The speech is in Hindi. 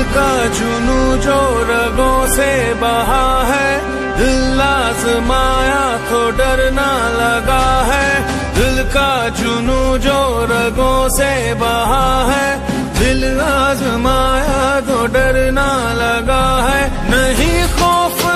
का जुनू जो रगों से बहा है, दिल आजमाया तो डरना लगा है। दिल का जुनू जो रगों से बहा है, दिल आजमाया तो डरना लगा है। नहीं खौफ